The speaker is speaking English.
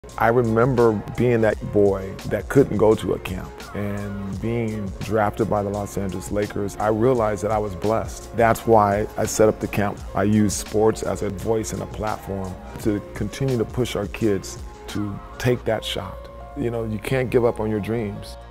I remember being that boy that couldn't go to a camp and being drafted by the Los Angeles Lakers. I realized that I was blessed. That's why I set up the camp. I use sports as a voice and a platform to continue to push our kids to take that shot. You know, you can't give up on your dreams.